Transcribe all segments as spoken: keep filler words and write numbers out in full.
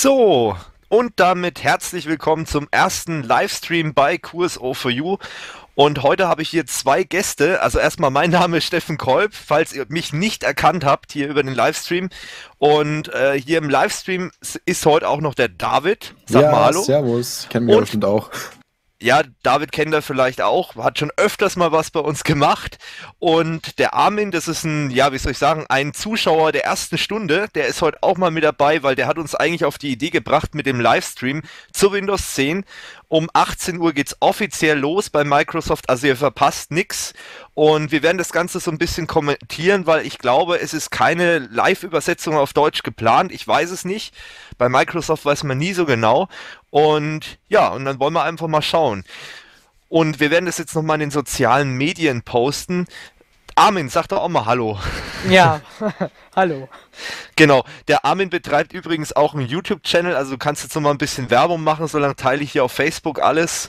So, und damit herzlich willkommen zum ersten Livestream bei Q S O for You. Und heute habe ich hier zwei Gäste. Also erstmal, mein Name ist Steffen Kolb, falls ihr mich nicht erkannt habt hier über den Livestream. Und äh, hier im Livestream ist heute auch noch der David. Sag ja, mal Hallo. Servus, kennen wir bestimmt auch. Ja, David kennt er vielleicht auch, hat schon öfters mal was bei uns gemacht. Und der Armin, das ist ein, ja, wie soll ich sagen, ein Zuschauer der ersten Stunde, der ist heute auch mal mit dabei, weil der hat uns eigentlich auf die Idee gebracht mit dem Livestream zu Windows zehn. Um achtzehn Uhr geht's offiziell los bei Microsoft, also ihr verpasst nix. Und wir werden das Ganze so ein bisschen kommentieren, weil ich glaube, es ist keine Live-Übersetzung auf Deutsch geplant. Ich weiß es nicht. Bei Microsoft weiß man nie so genau. Und ja, und dann wollen wir einfach mal schauen. Und wir werden das jetzt nochmal in den sozialen Medien posten. Armin, sag doch auch mal Hallo. Ja, hallo. Genau, der Armin betreibt übrigens auch einen YouTube-Channel, also du kannst jetzt nochmal ein bisschen Werbung machen, solange teile ich hier auf Facebook alles.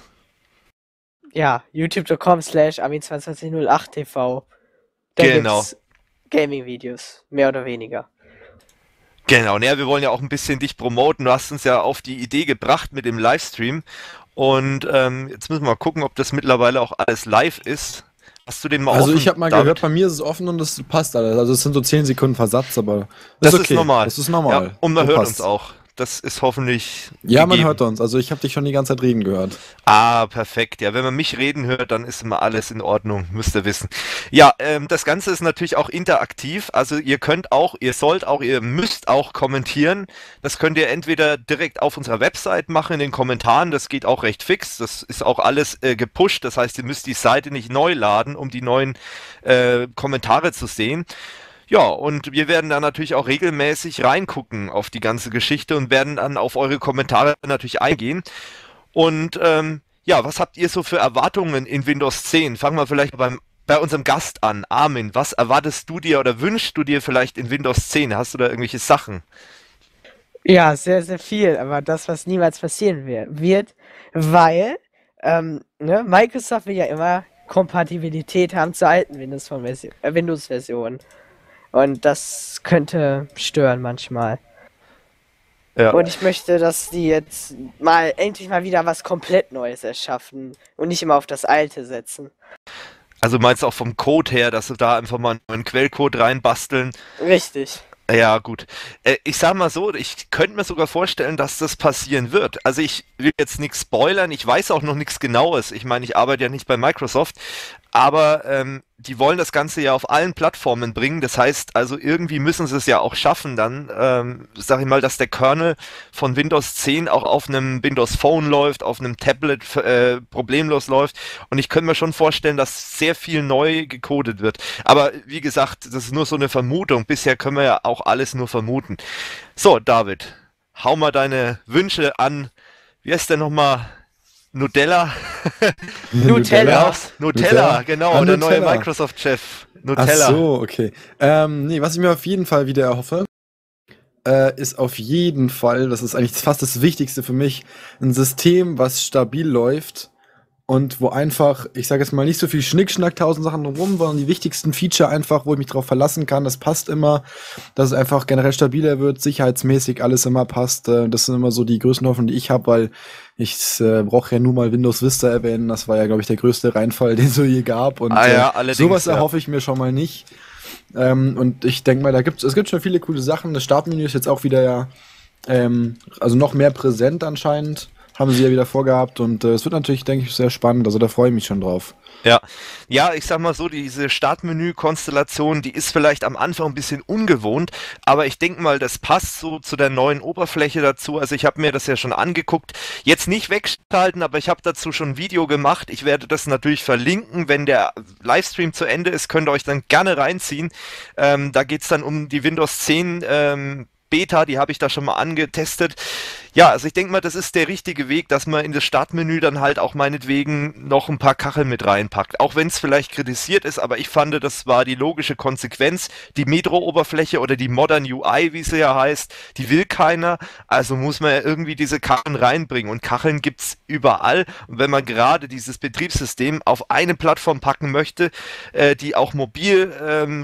Ja, youtube punkt com slash armin zwei zwei null acht t v. Da Genau. gibt's Gaming-Videos, mehr oder weniger. Genau, naja, wir wollen ja auch ein bisschen dich promoten. Du hast uns ja auf die Idee gebracht mit dem Livestream. Und ähm, jetzt müssen wir mal gucken, ob das mittlerweile auch alles live ist. Hast du den mal Also offen, ich habe mal David? gehört, bei mir ist es offen und das passt alles. Also es sind so zehn Sekunden Versatz, aber Das ist ist okay. normal. Das ist normal. Ja, und man So hört passt. uns auch. Das ist hoffentlich Ja, man gegeben. hört uns. Also ich habe dich schon die ganze Zeit reden gehört. Ah, perfekt. Ja, wenn man mich reden hört, dann ist immer alles in Ordnung, müsst ihr wissen. Ja, ähm, das Ganze ist natürlich auch interaktiv. Also ihr könnt auch, ihr sollt auch, ihr müsst auch kommentieren. Das könnt ihr entweder direkt auf unserer Website machen, in den Kommentaren. Das geht auch recht fix. Das ist auch alles äh, gepusht. Das heißt, ihr müsst die Seite nicht neu laden, um die neuen äh, Kommentare zu sehen. Ja, und wir werden da natürlich auch regelmäßig reingucken auf die ganze Geschichte und werden dann auf eure Kommentare natürlich eingehen. Und ähm, ja, was habt ihr so für Erwartungen in Windows zehn? Fangen wir vielleicht beim, bei unserem Gast an. Armin, was erwartest du dir oder wünschst du dir vielleicht in Windows zehn? Hast du da irgendwelche Sachen? Ja, sehr, sehr viel, aber das, was niemals passieren wer- wird, weil ähm, ne, Microsoft will ja immer Kompatibilität haben zur alten Windows-Version- äh, Windows-Version. Und das könnte stören manchmal. Ja. Und ich möchte, dass die jetzt mal endlich mal wieder was komplett Neues erschaffen und nicht immer auf das Alte setzen. Also meinst du auch vom Code her, dass du da einfach mal einen neuen Quellcode reinbasteln? Richtig. Ja, gut. Äh, ich sag mal so, ich könnte mir sogar vorstellen, dass das passieren wird. Also ich will jetzt nichts spoilern, ich weiß auch noch nichts Genaues. Ich meine, ich arbeite ja nicht bei Microsoft, aber ähm, die wollen das Ganze ja auf allen Plattformen bringen. Das heißt, also irgendwie müssen sie es ja auch schaffen dann, ähm, sag ich mal, dass der Kernel von Windows zehn auch auf einem Windows Phone läuft, auf einem Tablet äh, problemlos läuft. Und ich könnte mir schon vorstellen, dass sehr viel neu gecodet wird. Aber wie gesagt, das ist nur so eine Vermutung. Bisher können wir ja auch alles nur vermuten. So, David, hau mal deine Wünsche an. Wie heißt der nochmal? Nutella? Nutella. Raus. Nutella, genau, Ah, der Nutella. neue Microsoft-Chef. Ach Nutella. so, okay. Ähm, nee, was ich mir auf jeden Fall wieder erhoffe, äh, ist auf jeden Fall, das ist eigentlich fast das Wichtigste für mich, ein System, was stabil läuft und wo einfach, ich sage jetzt mal, nicht so viel Schnickschnack, tausend Sachen drumherum, sondern die wichtigsten Feature einfach, wo ich mich drauf verlassen kann, das passt immer, dass es einfach generell stabiler wird, sicherheitsmäßig alles immer passt. Äh, das sind immer so die größten Hoffnungen, die ich habe, weil ich äh, brauche ja nur mal Windows Vista erwähnen. Das war ja, glaube ich, der größte Reinfall, den es so je gab. Und Ah ja, äh, allerdings, sowas ja. erhoffe ich mir schon mal nicht. Ähm, und ich denke mal, da gibt's, es gibt schon viele coole Sachen. Das Startmenü ist jetzt auch wieder ja, ähm, also noch mehr präsent anscheinend. Haben sie ja wieder vorgehabt. Und äh, es wird natürlich, denke ich, sehr spannend. Also da freue ich mich schon drauf. Ja, ja, ich sag mal so, diese Startmenü-Konstellation, die ist vielleicht am Anfang ein bisschen ungewohnt, aber ich denke mal, das passt so zu der neuen Oberfläche dazu. Also ich habe mir das ja schon angeguckt, jetzt nicht wegschalten, aber ich habe dazu schon ein Video gemacht. Ich werde das natürlich verlinken, wenn der Livestream zu Ende ist, könnt ihr euch dann gerne reinziehen. Ähm, da geht's dann um die Windows zehn ähm, Beta, die habe ich da schon mal angetestet. Ja, also ich denke mal, das ist der richtige Weg, dass man in das Startmenü dann halt auch meinetwegen noch ein paar Kacheln mit reinpackt. Auch wenn es vielleicht kritisiert ist, aber ich fand, das war die logische Konsequenz. Die Metro-Oberfläche oder die Modern U I, wie sie ja heißt, die will keiner. Also muss man ja irgendwie diese Kacheln reinbringen. Und Kacheln gibt's überall. Und wenn man gerade dieses Betriebssystem auf eine Plattform packen möchte, äh, die auch mobil ähm,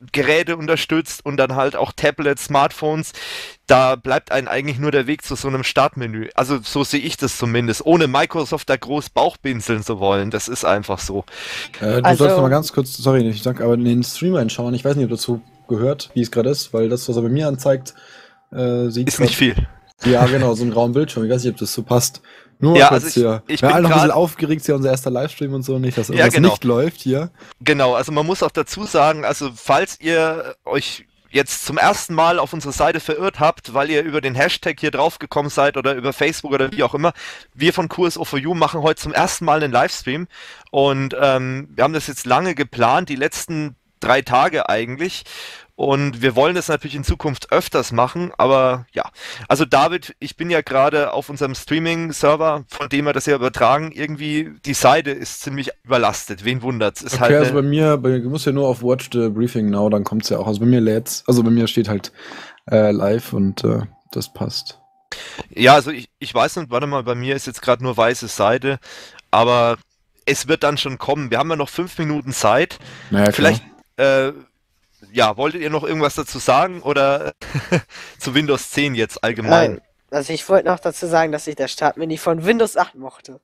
Geräte unterstützt und dann halt auch Tablets, Smartphones, da bleibt einem eigentlich nur der Weg zu so einem Startmenü. Also so sehe ich das zumindest, ohne Microsoft da groß Bauchpinseln zu wollen. Das ist einfach so. Äh, du Also- sollst noch mal ganz kurz, sorry, ich sag, aber in den Stream reinschauen. Ich weiß nicht, ob dazu gehört, wie es gerade ist, weil das, was er bei mir anzeigt, äh, sieht Ist nicht viel. Ja, genau, so einen grauen Bildschirm. Ich weiß nicht, ob das so passt. Nur mal Ja, kurz also ich- hier. ich Wir bin alle noch ein bisschen grad- aufgeregt, ist ja unser erster Livestream und so, nicht, dass Ja, irgendwas genau. nicht läuft hier. Genau, also man muss auch dazu sagen, also falls ihr euch jetzt zum ersten Mal auf unsere Seite verirrt habt, weil ihr über den Hashtag hier draufgekommen seid oder über Facebook oder wie auch immer, wir von Q S O vier U machen heute zum ersten Mal einen Livestream und ähm, wir haben das jetzt lange geplant, die letzten drei Tage eigentlich. Und wir wollen das natürlich in Zukunft öfters machen, aber ja. Also David, ich bin ja gerade auf unserem Streaming-Server, von dem wir das ja übertragen, irgendwie die Seite ist ziemlich überlastet. Wen wundert's? Ist Okay, halt also bei eine, mir, bei, du musst ja nur auf Watch the Briefing Now, dann kommt's ja auch. Also bei mir lädt's, also bei mir steht halt äh, live und äh, das passt. ja, also ich, ich weiß nicht, warte mal, bei mir ist jetzt gerade nur weiße Seite, aber es wird dann schon kommen. Wir haben ja noch fünf Minuten Zeit. Naja, klar. Vielleicht, äh, ja, wolltet ihr noch irgendwas dazu sagen oder zu Windows zehn jetzt allgemein? Nein. Also ich wollte noch dazu sagen, dass ich das Startmenü von Windows acht mochte.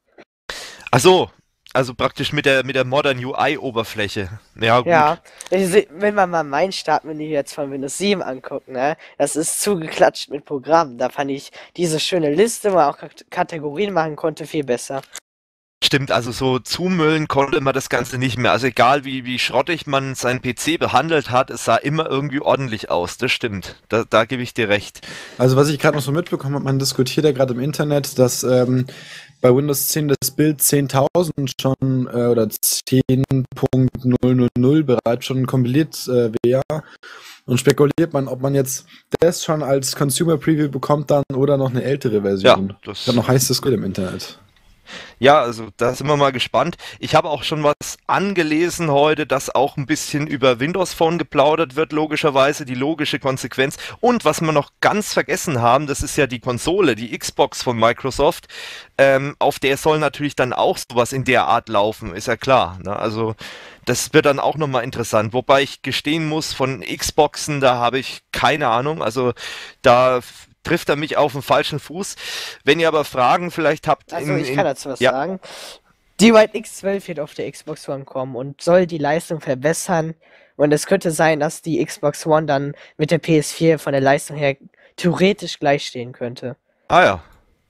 Ach so, also praktisch mit der mit der Modern U I-Oberfläche. Ja, gut. Ja, ich seh- wenn man mal mein Startmenü jetzt von Windows sieben anguckt, ne, das ist zugeklatscht mit Programmen. Da fand ich diese schöne Liste, wo man auch Kat- Kategorien machen konnte, viel besser. Stimmt, also so zumüllen konnte man das Ganze nicht mehr. Also egal wie, wie schrottig man seinen P C behandelt hat, es sah immer irgendwie ordentlich aus. Das stimmt. Da, da gebe ich dir recht. Also was ich gerade noch so mitbekommen habe, man diskutiert ja gerade im Internet, dass ähm, bei Windows zehn das Bild zehntausend schon äh, oder zehn Punkt null null null bereits schon kompiliert äh, wäre. Und spekuliert man, ob man jetzt das schon als Consumer Preview bekommt dann oder noch eine ältere Version. Ja, das- Ich habe noch heiß diskutiert im Internet. Ja, also da sind wir mal gespannt. Ich habe auch schon was angelesen heute, dass auch ein bisschen über Windows Phone geplaudert wird, logischerweise, die logische Konsequenz. Und was wir noch ganz vergessen haben, das ist ja die Konsole, die Xbox von Microsoft. Ähm, auf der soll natürlich dann auch sowas in der Art laufen, ist ja klar. Ne? Also das wird dann auch nochmal interessant. Wobei ich gestehen muss, von Xboxen, da habe ich keine Ahnung. Also da f- trifft er mich auf den falschen Fuß. Wenn ihr aber Fragen vielleicht habt... Also in- ich in- kann dazu was ja. sagen. DirectX zwölf wird auf der Xbox One kommen und soll die Leistung verbessern. Und es könnte sein, dass die Xbox One dann mit der P S vier von der Leistung her theoretisch gleichstehen könnte. Ah ja.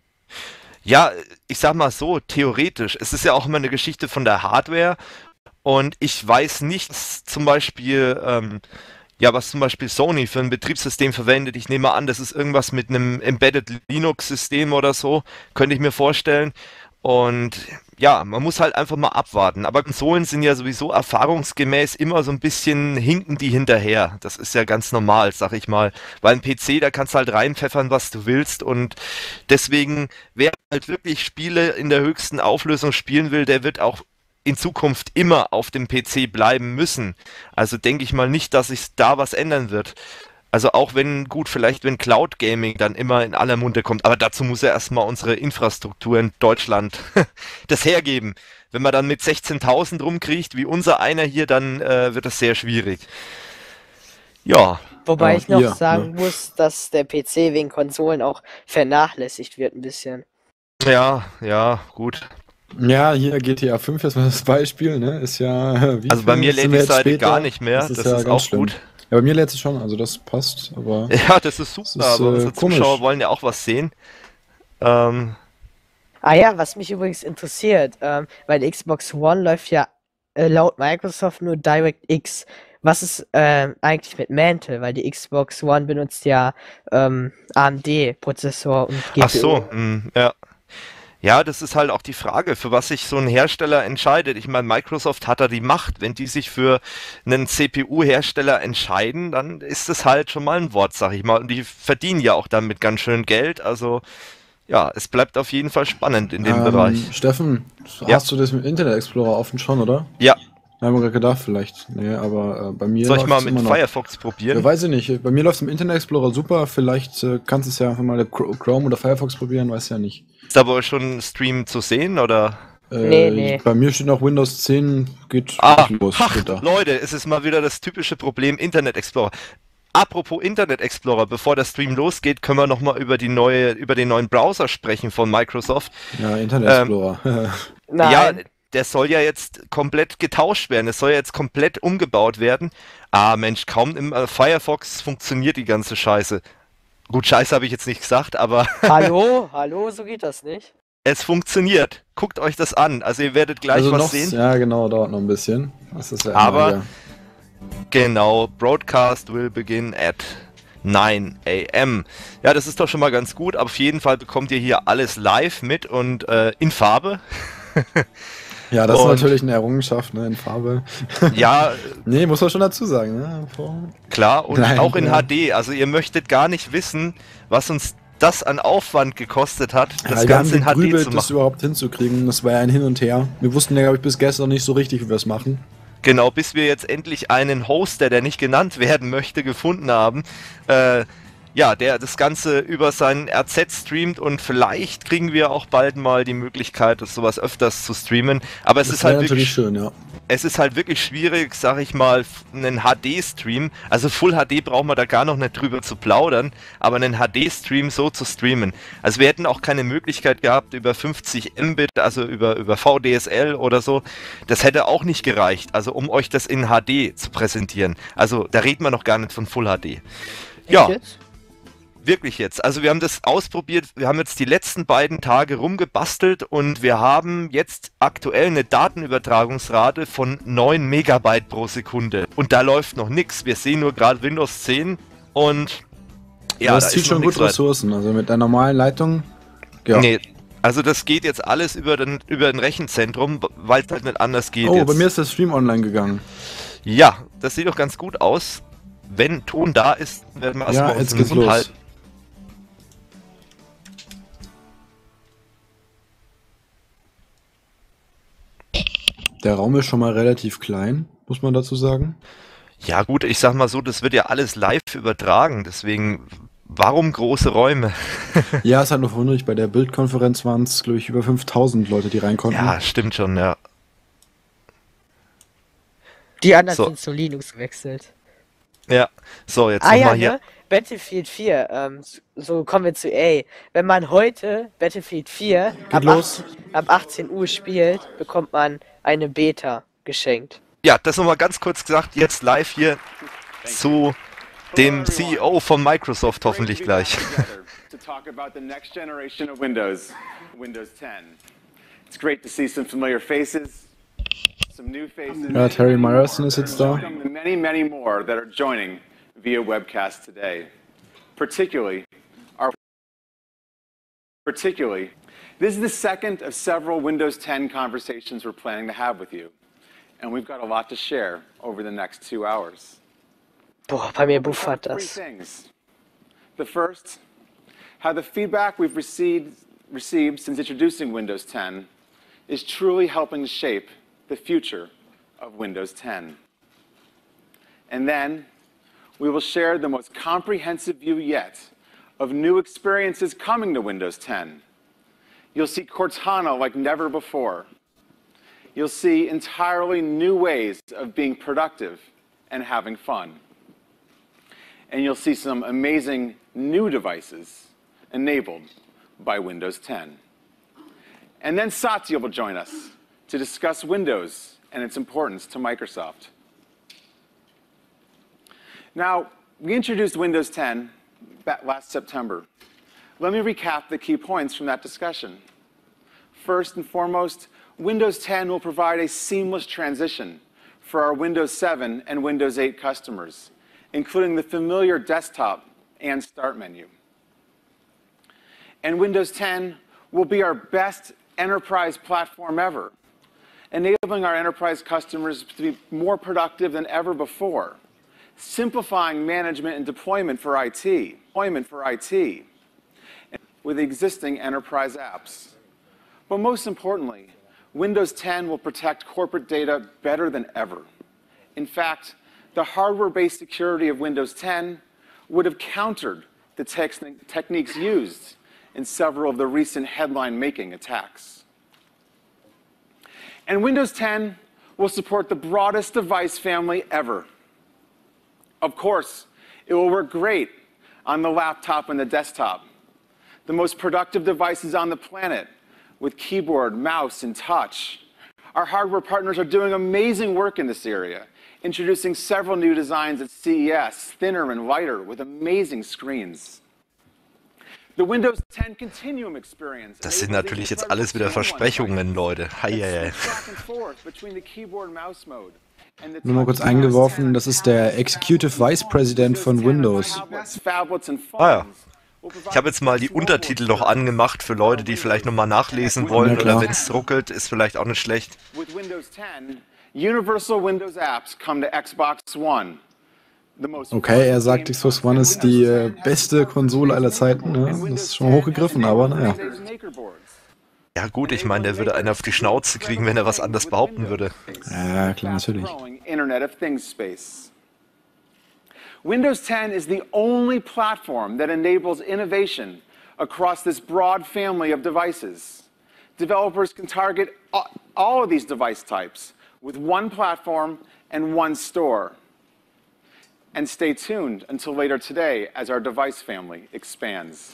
Ja, ich sag mal so, theoretisch. Es ist ja auch immer eine Geschichte von der Hardware und ich weiß nicht, was zum Beispiel, ähm, ja, was zum Beispiel Sony für ein Betriebssystem verwendet. Ich nehme an, das ist irgendwas mit einem Embedded Linux-System oder so, könnte ich mir vorstellen. Und ja, man muss halt einfach mal abwarten. Aber Konsolen sind ja sowieso erfahrungsgemäß immer so ein bisschen hinken die hinterher. Das ist ja ganz normal, sag ich mal. Weil ein P C, da kannst du halt reinpfeffern, was du willst. Und deswegen, wer halt wirklich Spiele in der höchsten Auflösung spielen will, der wird auch in Zukunft immer auf dem P C bleiben müssen. Also denke ich mal nicht, dass sich da was ändern wird. Also auch wenn, gut, vielleicht wenn Cloud Gaming dann immer in aller Munde kommt, aber dazu muss ja erstmal unsere Infrastruktur in Deutschland das hergeben. Wenn man dann mit sechzehntausend rumkriegt, wie unser einer hier, dann äh, wird das sehr schwierig. Ja, Wobei Ja, ich noch ihr, sagen muss, dass der P C wegen Konsolen auch vernachlässigt wird ein bisschen. ja, ja, gut. Ja, hier G T A fünf ist mal das Beispiel, ne? Ist ja. Wie Also bei viel mir sind lädt wir die jetzt Seite später? gar nicht mehr, das ist, ja ganz auch schlimm. gut. Ja, bei mir lädt es schon, also das passt, aber. Ja, das ist super, Das ist, aber äh, unsere komisch. Zuschauer wollen ja auch was sehen. Ähm, Ah ja, was mich übrigens interessiert, ähm, bei der Xbox One läuft ja äh, laut Microsoft nur DirectX. Was ist ähm, eigentlich mit Mantle? Weil die Xbox One benutzt ja ähm, A M D-Prozessor und G P U. ach so, mh, ja. Ja, das ist halt auch die Frage, für was sich so ein Hersteller entscheidet. Ich meine, Microsoft hat da die Macht. Wenn die sich für einen C P U-Hersteller entscheiden, dann ist das halt schon mal ein Wort, sag ich mal. Und die verdienen ja auch damit ganz schön Geld. Also, ja, es bleibt auf jeden Fall spannend in dem ähm, Bereich. Steffen, Ja. hast du das mit Internet Explorer offen schon, oder? Ja, Wir haben gerade gedacht, vielleicht. Nee, aber äh, bei mir soll ich mal läuft's mit immer noch. Firefox Ja, probieren? weiß ich nicht. Bei mir läuft es im Internet Explorer super. Vielleicht äh, kannst du es ja einfach mal Chr- Chrome oder Firefox probieren, weiß ja nicht. Ist da aber schon ein Stream zu sehen, oder? Äh, Nee, nee. Bei mir steht noch Windows zehn, geht Ah, los. ach, Steht da. Leute, es ist mal wieder das typische Problem Internet Explorer. Apropos Internet Explorer, bevor der Stream losgeht, können wir noch mal über die neue, über den neuen Browser sprechen von Microsoft. Ja, Internet Ähm, Explorer. Ja, Nein. der soll ja jetzt komplett getauscht werden. Es soll ja jetzt komplett umgebaut werden. Ah, Mensch, kaum im äh, Firefox funktioniert die ganze Scheiße. Gut, Scheiße habe ich jetzt nicht gesagt, aber Hallo, hallo, so geht das nicht. es funktioniert. Guckt euch das an. Also ihr werdet gleich also was noch, sehen. ja genau, dauert noch ein bisschen. Das ist ja immer Aber- hier. Genau, Broadcast will begin at nine a m Ja, das ist doch schon mal ganz gut. Auf jeden Fall bekommt ihr hier alles live mit und äh, in Farbe. Ja, das und- ist natürlich eine Errungenschaft, ne, in Farbe. Ja, Nee, muss man schon dazu sagen, ne? Vor- klar, und Nein, auch in ja. H D. Also ihr möchtet gar nicht wissen, was uns das an Aufwand gekostet hat, das Ja, wir haben Ganze in H D gegrübelt, zu das machen. überhaupt hinzukriegen. Das war ja ein Hin und Her. Wir wussten ja, glaube ich, bis gestern nicht so richtig, wie wir es machen. Genau, bis wir jetzt endlich einen Hoster, der nicht genannt werden möchte, gefunden haben. Äh, ja, der das Ganze über seinen R Z streamt und vielleicht kriegen wir auch bald mal die Möglichkeit, das sowas öfters zu streamen. Aber es Das ist wäre halt natürlich wirklich, schön, ja. es ist halt wirklich schwierig, sag ich mal, f- einen H D-Stream, also Full H D brauchen wir da gar noch nicht drüber zu plaudern, aber einen H D-Stream so zu streamen. Also wir hätten auch keine Möglichkeit gehabt über fünfzig Mbit, also über, über V D S L oder so. Das hätte auch nicht gereicht, also um euch das in H D zu präsentieren. Also da reden wir noch gar nicht von Full H D. Ja. Echt jetzt? Wirklich jetzt. Also wir haben das ausprobiert, wir haben jetzt die letzten beiden Tage rumgebastelt und wir haben jetzt aktuell eine Datenübertragungsrate von neun Megabyte pro Sekunde. Und da läuft noch nichts. Wir sehen nur gerade Windows zehn und ja, das da zieht ist noch schon nichts gut weit. Ressourcen. Also mit der normalen Leitung. Ja. Nee, also das geht jetzt alles über den, über ein Rechenzentrum, weil es halt nicht anders geht Oh, jetzt. bei mir ist der Stream online gegangen. Ja, das sieht doch ganz gut aus. Wenn Ton da ist, werden wir Ja, erstmal uns jetzt den geht's Mund los. halten. Der Raum ist schon mal relativ klein, muss man dazu sagen. Ja gut, ich sag mal so, das wird ja alles live übertragen, deswegen warum große Räume? Ja, ist halt noch wunderlich. Bei der Bildkonferenz waren es, glaube ich, über fünftausend Leute, die rein konnten. Ja, stimmt schon, ja. Die anderen So. sind zu Linux gewechselt. Ja, so, jetzt Ah ja, nochmal hier. ne? Battlefield vier, ähm, so kommen wir zu A. Wenn man heute Battlefield vier ab, los. achtzehn ab achtzehn Uhr spielt, bekommt man eine Beta geschenkt. Ja, das nochmal ganz kurz gesagt, jetzt live hier zu dem C E O von Microsoft hoffentlich gleich. To talk about the next generation of Windows, Windows ten. It's great to see some familiar faces, some new faces. Ja, Terry Myerson ist jetzt da. And the many, many more that are joining via webcast today. Particularly, our particularly, this is the second of several Windows ten conversations we're planning to have with you. And we've got a lot to share over the next two hours. Boah, bei mir buffert Three das. things. The first, how the feedback we've received, received since introducing Windows ten is truly helping to shape the future of Windows ten. And then, we will share the most comprehensive view yet of new experiences coming to Windows ten. You'll see Cortana like never before. You'll see entirely new ways of being productive and having fun. And you'll see some amazing new devices enabled by Windows ten. And then Satya will join us to discuss Windows and its importance to Microsoft. Now, we introduced Windows ten back last September. Let me recap the key points from that discussion. First and foremost, Windows ten will provide a seamless transition for our Windows seven and Windows eight customers, including the familiar desktop and start menu. And Windows ten will be our best enterprise platform ever, enabling our enterprise customers to be more productive than ever before, simplifying management and deployment for I T, deployment for I T, with existing enterprise apps. But most importantly, Windows ten will protect corporate data better than ever. In fact, the hardware-based security of Windows ten would have countered the tex- techniques used in several of the recent headline-making attacks. And Windows ten will support the broadest device family ever. Of course, it will work great on the laptop and the desktop, the most productive devices on the planet, with keyboard, mouse, and touch. Our hardware partners are doing amazing work in this area, introducing several new designs at C E S, thinner and lighter, with amazing screens. The Windows ten Continuum Experience. Das sind natürlich jetzt alles wieder Versprechungen, Leute. Heieiei. Nur mal kurz eingeworfen, das ist der Executive Vice President von Windows. Ah ja. Ich habe jetzt mal die Untertitel noch angemacht für Leute, die vielleicht nochmal nachlesen wollen, Ja, oder wenn es ruckelt, ist vielleicht auch nicht schlecht. With Windows ten, Universal Windows Apps come to Xbox One. The most Okay, er sagt, Xbox One ist die äh, beste Konsole aller Zeiten. Ne? Das ist schon hochgegriffen, aber naja. Ja gut, ich meine, der würde einen auf die Schnauze kriegen, wenn er was anderes behaupten würde. Ja, klar, natürlich. Internet of Things space. Windows ten is the only platform that enables innovation across this broad family of devices. Developers can target all of these device types with one platform and one store. And stay tuned until later today as our device family expands.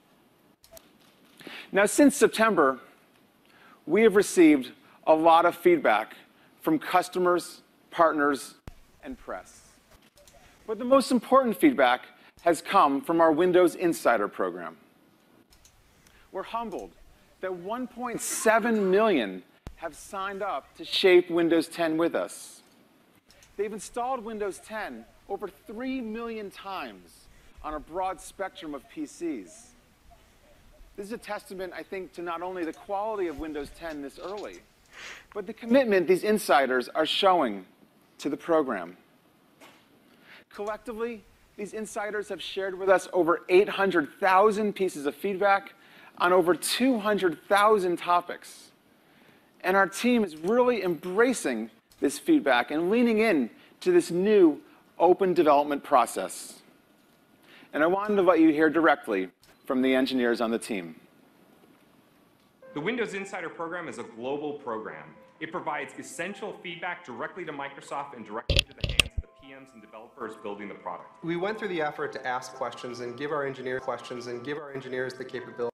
Now, since September, we have received a lot of feedback from customers, partners, and press. But the most important feedback has come from our Windows Insider program. We're humbled that one point seven million have signed up to shape Windows ten with us. They've installed Windows ten over three million times on a broad spectrum of P Cs. This is a testament, I think, to not only the quality of Windows ten this early, but the commitment these insiders are showing to the program. Collectively, these insiders have shared with us over eight hundred thousand pieces of feedback on over two hundred thousand topics. And our team is really embracing this feedback and leaning in to this new open development process. And I wanted to let you hear directly from the engineers on the team. The Windows Insider program is a global program. It provides essential feedback directly to Microsoft and directly to the hands of the P Ms and developers building the product. We went through the effort to ask questions and give our engineers questions and give our engineers the capability.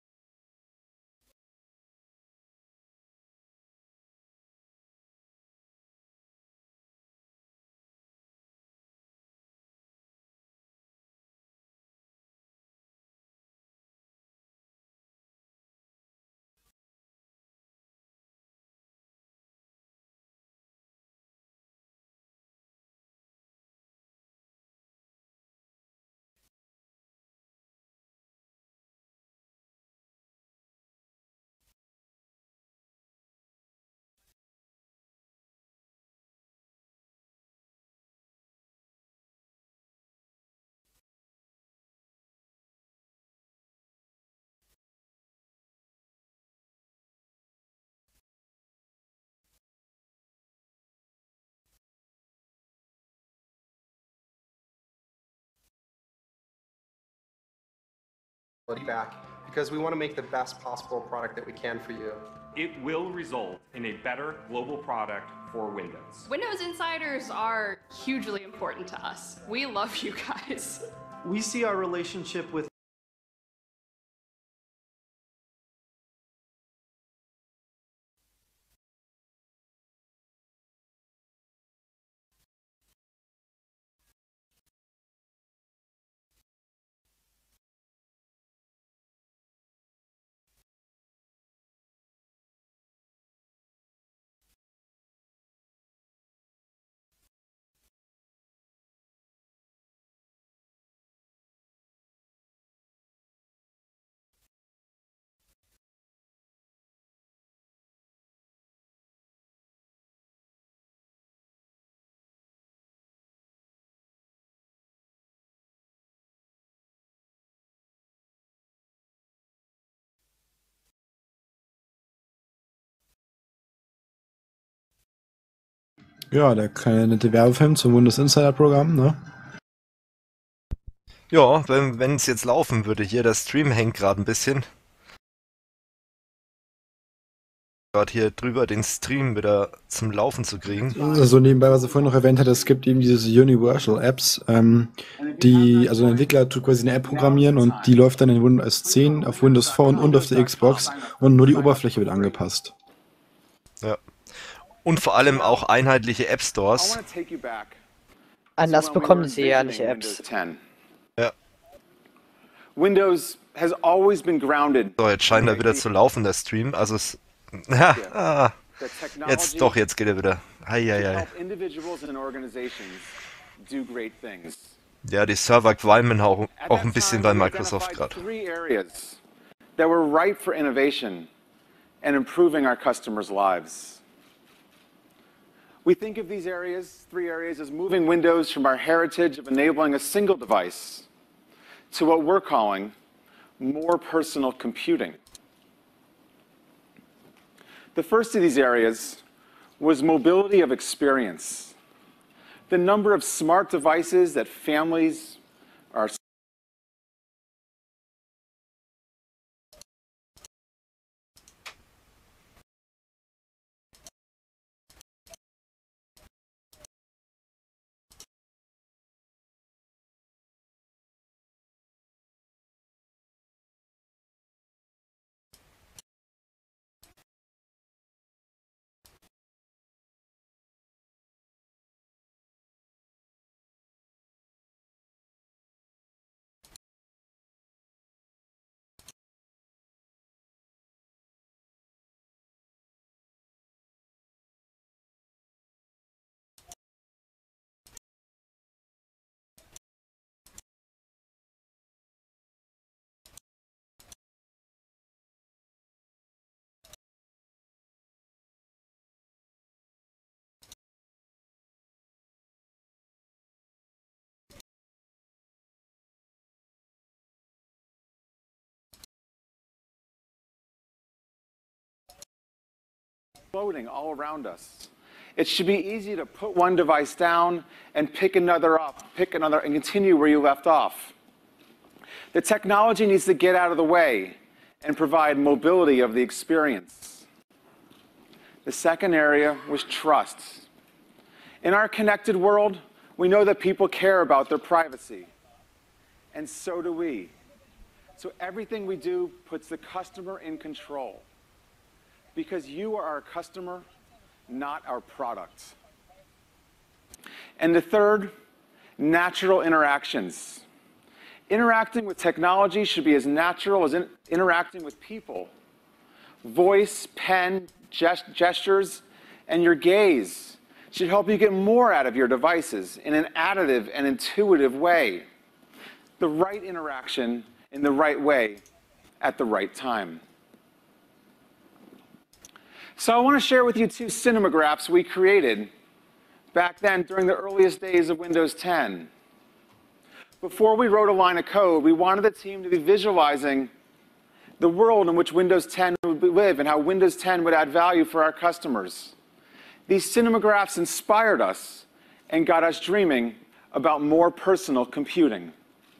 back because we want to make the best possible product that we can for you. It will result in a better global product for Windows. Windows Insiders are hugely important to us. We love you guys. We see our relationship with Ja, der kleine nette Werbefilm zum Windows Insider Programm, ne? Ja, wenn es jetzt laufen würde hier, der Stream hängt gerade ein bisschen. gerade hier drüber den Stream wieder zum Laufen zu kriegen. Also nebenbei, was er vorhin noch erwähnt hat, es gibt eben diese Universal Apps, ähm, die, also ein Entwickler tut quasi eine App programmieren und die läuft dann in Windows zehn, auf Windows Phone und auf der Xbox und nur die Oberfläche wird angepasst. Ja. Und vor allem auch einheitliche App I Stores. want to take you back. Anders to when we bekommen were sie ja nicht envisioning Apps. Windows ten. Ja. Windows has always been grounded. So, jetzt scheint er wieder zu laufen, der Stream. Also es. Ja, ah, that technology jetzt doch, jetzt geht er wieder. to Eieiei. help individuals and organizations do great things. Ja, die Server qualmen auch, At auch that ein bisschen time, bei we Microsoft identified gerade. three areas that were ripe for innovation and improving our customers' lives. We think of these areas, three areas, as moving Windows from our heritage of enabling a single device to what we're calling more personal computing. The first of these areas was mobility of experience. The number of smart devices that families are exploding all around us. It should be easy to put one device down and pick another up, pick another, and continue where you left off. The technology needs to get out of the way and provide mobility of the experience. The second area was trust. In our connected world, we know that people care about their privacy, and so do we. So everything we do puts the customer in control, because you are our customer, not our product. And the third, natural interactions. Interacting with technology should be as natural as in interacting with people. Voice, pen, gest gestures, and your gaze should help you get more out of your devices in an additive and intuitive way. The right interaction in the right way at the right time. So I want to share with you two cinemagraphs we created back then during the earliest days of Windows ten. Before we wrote a line of code, we wanted the team to be visualizing the world in which Windows ten would live and how Windows ten would add value for our customers. These cinemagraphs inspired us and got us dreaming about more personal computing.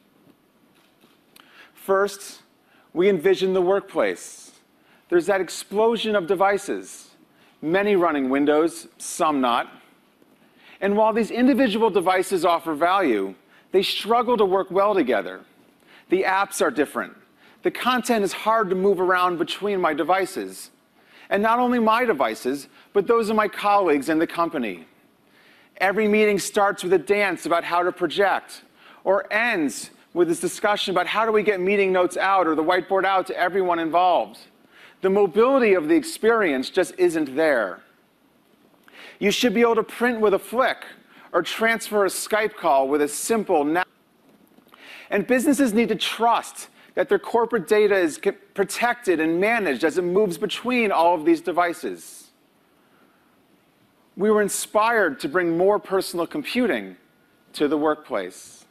First, we envisioned the workplace. There's that explosion of devices, many running Windows, some not. And while these individual devices offer value, they struggle to work well together. The apps are different. The content is hard to move around between my devices. And not only my devices, but those of my colleagues in the company. Every meeting starts with a dance about how to project, or ends with this discussion about how do we get meeting notes out or the whiteboard out to everyone involved. The mobility of the experience just isn't there. You should be able to print with a flick or transfer a Skype call with a simple now. And businesses need to trust that their corporate data is protected and managed as it moves between all of these devices. We were inspired to bring more personal computing to the workplace.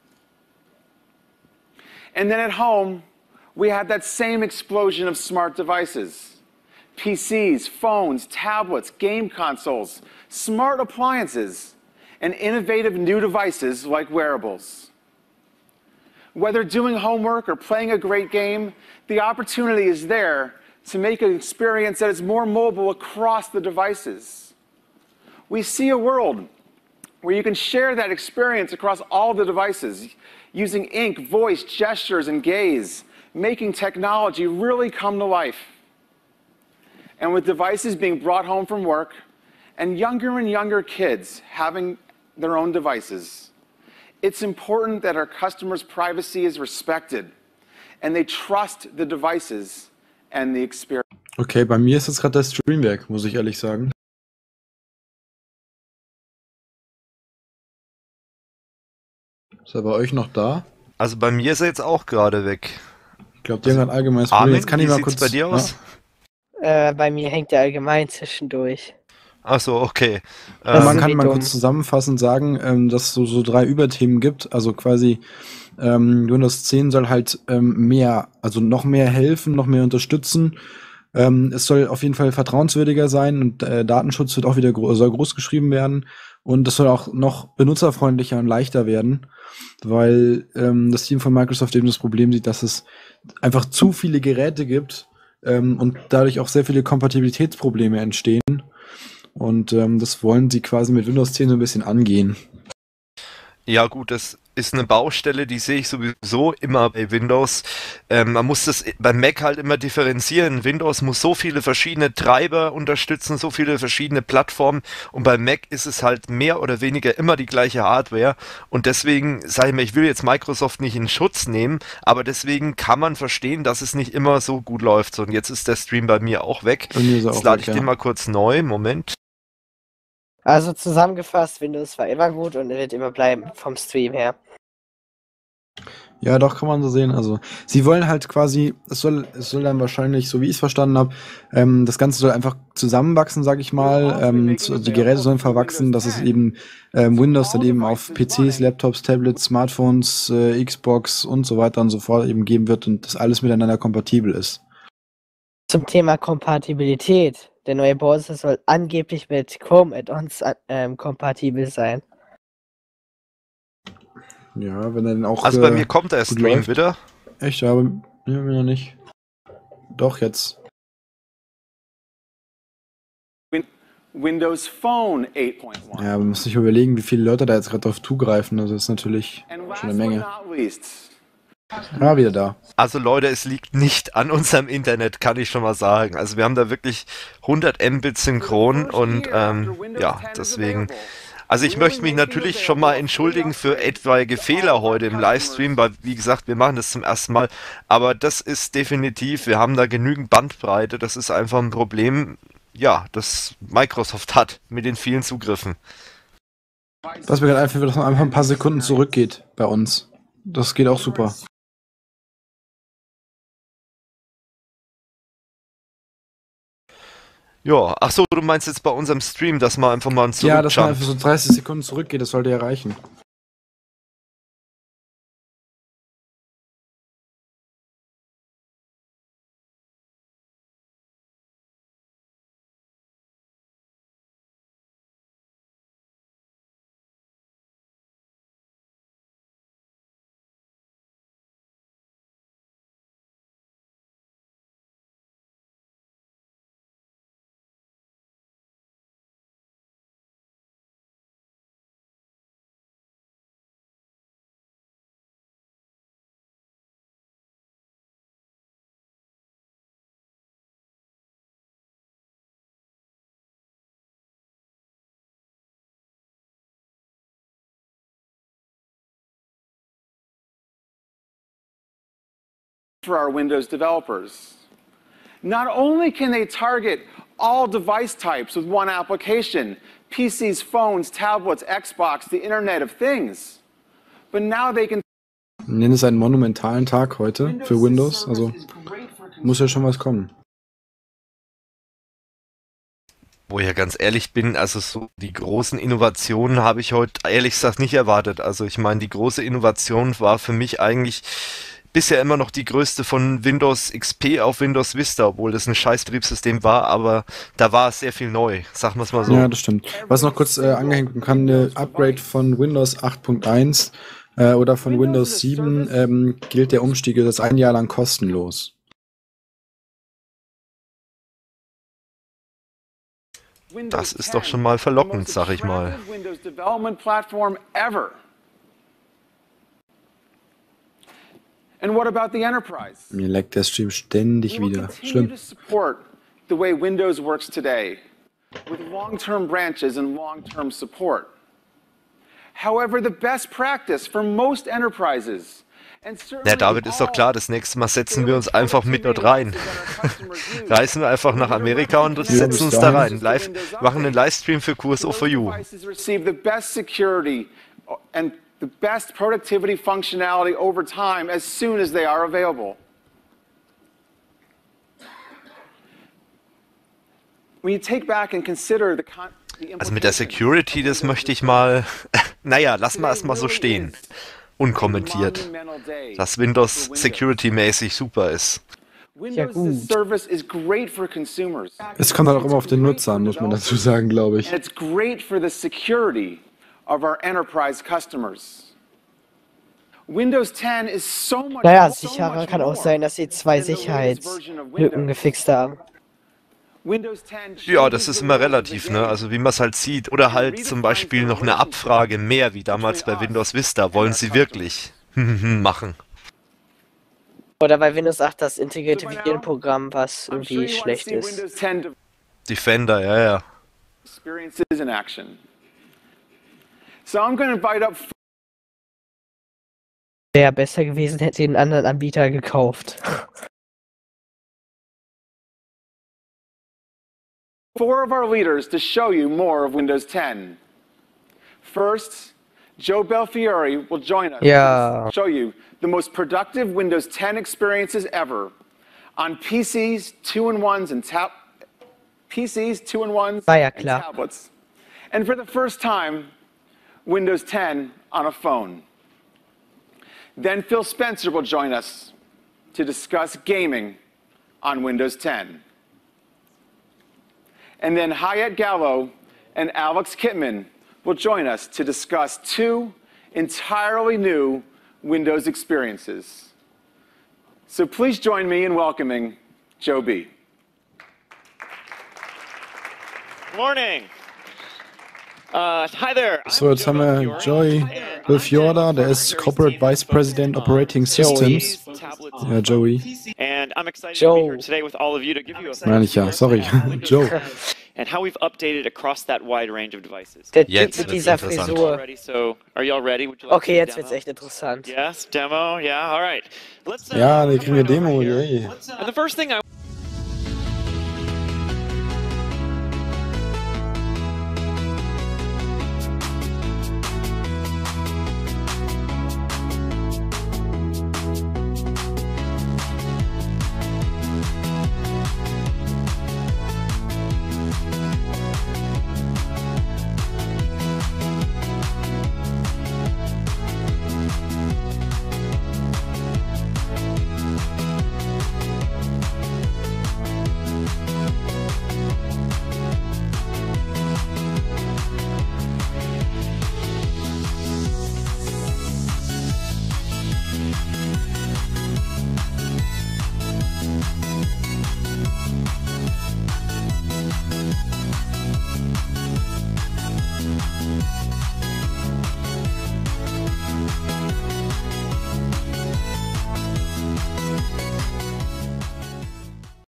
And then at home, we had that same explosion of smart devices. P Cs, phones, tablets, game consoles, smart appliances, and innovative new devices like wearables. Whether doing homework or playing a great game, the opportunity is there to make an experience that is more mobile across the devices. We see a world where you can share that experience across all the devices, using ink, voice, gestures, and gaze, making technology really come to life. And with devices being brought home from work, and younger and younger kids having their own devices, it's important that our customers' privacy is respected, and they trust the devices and the experience. Okay, bei mir ist jetzt gerade der Stream weg, muss ich ehrlich sagen. Ist er bei euch noch da? Also bei mir ist er jetzt auch gerade weg. Ich glaube, die haben ein allgemeines Problem. Armin, Jetzt kann wie ich mal sieht's kurz bei dir aus? Äh, bei mir hängt der allgemein zwischendurch. Ach so, okay. Ja, man sind kann die mal dumm. kurz zusammenfassend sagen, ähm, dass es so, so drei Überthemen gibt. Also quasi ähm, Windows zehn soll halt ähm, mehr, also noch mehr helfen, noch mehr unterstützen. Ähm, es soll auf jeden Fall vertrauenswürdiger sein und äh, Datenschutz wird auch wieder gro soll groß geschrieben werden. Und es soll auch noch benutzerfreundlicher und leichter werden, weil ähm, das Team von Microsoft eben das Problem sieht, dass es einfach zu viele Geräte gibt ähm, und dadurch auch sehr viele Kompatibilitätsprobleme entstehen. Und ähm, das wollen sie quasi mit Windows zehn so ein bisschen angehen. Ja gut, das ist eine Baustelle, die sehe ich sowieso immer bei Windows. Ähm, man muss das beim Mac halt immer differenzieren. Windows muss so viele verschiedene Treiber unterstützen, so viele verschiedene Plattformen und beim Mac ist es halt mehr oder weniger immer die gleiche Hardware und deswegen, sage ich mal, ich will jetzt Microsoft nicht in Schutz nehmen, aber deswegen kann man verstehen, dass es nicht immer so gut läuft. So, und jetzt ist der Stream bei mir auch weg. Bei mir ist er Jetzt auch lade weg, ich den ja. mal kurz neu. Moment. Also zusammengefasst, Windows war immer gut und wird immer bleiben vom Stream her. Ja, doch, kann man so sehen. Also, sie wollen halt quasi, es soll, es soll dann wahrscheinlich, so wie ich es verstanden habe, ähm, das Ganze soll einfach zusammenwachsen, sag ich mal. Ähm, zu, die Geräte sollen verwachsen, dass es eben ähm, Windows dann eben auf P Cs, Laptops, Tablets, Smartphones, äh, Xbox und so weiter und so fort eben geben wird und das alles miteinander kompatibel ist. Zum Thema Kompatibilität. Der neue Browser soll angeblich mit Chrome-Add-ons ähm, kompatibel sein. Ja, wenn er dann auch. Also äh, bei mir kommt der gut Stream läuft. wieder. Echt, ja, aber mir noch nicht. Doch, jetzt. Win- Windows Phone eight point one. Ja, man muss sich überlegen, wie viele Leute da jetzt gerade drauf zugreifen. Also, das ist natürlich And last schon but eine Menge. not least, Ja, wieder da. Also Leute, es liegt nicht an unserem Internet, kann ich schon mal sagen. Also wir haben da wirklich hundert Mbit synchron und ähm, ja, deswegen. Also ich möchte mich natürlich schon mal entschuldigen für etwaige Fehler heute im Livestream, weil wie gesagt, wir machen das zum ersten Mal. Aber das ist definitiv, wir haben da genügend Bandbreite, das ist einfach ein Problem, ja, das Microsoft hat mit den vielen Zugriffen. Was mir gerade einfällt, dass man einfach ein paar Sekunden zurückgeht bei uns. Das geht auch super. Ja, ach so, du meinst jetzt bei unserem Stream, dass man einfach mal einen Ja, dass man Zurückjump. einfach so dreißig Sekunden zurückgeht, das sollte ja reichen. for our Windows developers. Not only can they target all device types with one application, P Cs, phones, tablets, Xbox, the Internet of Things, but now they can Wir nennen es einen monumentalen Tag heute für Windows, also muss ja schon was kommen. Wo ich ja ganz ehrlich bin, also so die großen Innovationen habe ich heute ehrlich gesagt nicht erwartet. Also ich meine, die große Innovation war für mich eigentlich bisher immer noch die größte von Windows X P auf Windows Vista, obwohl das ein Scheißbetriebssystem war, aber da war sehr viel neu, sagen wir es mal so. Ja, das stimmt. Was noch kurz äh, angehängt werden kann, eine Upgrade von Windows acht Punkt eins äh, oder von Windows sieben ähm, gilt der Umstieg das ein Jahr lang kostenlos. Das ist doch schon mal verlockend, sag ich mal. Windows development platform ever. And what about the enterprise? Mir leckt der Stream ständig We will wieder. continue Schlimm. to support the way Windows works today, with long-term branches and long-term support. However, the best practice for most enterprises, and certainly Ja, David, ist doch klar, das nächste Mal setzen wir uns einfach mit dort rein. Reisen wir einfach nach Amerika und setzen uns da rein. Live, machen einen Livestream für Q S O for You. devices receive the best security and the best productivity functionality over time as soon as they are available. When you take back and consider the con Also mit der Security, das möchte ich mal... Naja, lass mal erstmal so stehen. Unkommentiert. Dass Windows security-mäßig super ist. Windows gut. as a Service is great for consumers. Es kommt halt auch immer auf den Nutzer an, muss man dazu sagen, glaube ich. And it's great for the security of our enterprise customers. Windows ten is so much Naja, so sicherer much kann auch more sein, dass sie zwei than the latest version of Sicherheitslücken Windows. gefixt haben. Windows ten Ja, das changes ist the immer rules of the relativ, ne? game. Also wie man es halt sieht. Oder halt zum Beispiel noch eine Abfrage mehr, wie damals bei Windows Vista. Wollen sie wirklich machen? Oder bei Windows acht das integrierte So by now, Virenprogramm, was I'm sure irgendwie you want to schlecht see ist. Windows ten Defender, ja, ja. experiences in action. So I'm going to invite up Wäre besser gewesen, hätte den anderen Anbieter gekauft. four of our leaders to show you more of Windows ten. First, Joe Belfiore will join us Ja. to show you the most productive Windows ten experiences ever on P Cs, two-in-ones, and tab P Cs, two-in-ones, War ja and klar. tablets. And for the first time, Windows ten on a phone. Then Phil Spencer will join us to discuss gaming on Windows ten. And then Hayat Gallo and Alex Kitman will join us to discuss two entirely new Windows experiences. So please join me in welcoming Joe B. Morning. Uh, hi there. I'm So, jetzt Joe haben wir Belfiore. Joey Belfiore da, der ist Corporate Vice President Operating Systems. Tablets, Ja, Joey. And I'm excited to be here Joe. today with all of you to give you a Meine ich ja, sorry. Joe. and how we've updated across that wide range of devices. Der Typ Jetzt mit wird's dieser interessant. Frisur. Ready? So, are you all ready? Would you like Okay, to jetzt demo? wird's echt interessant. Yes, demo. Yeah, all right. Let's. Uh, Ja, wir come kriegen wir right over Demo, here. yay. And the first thing I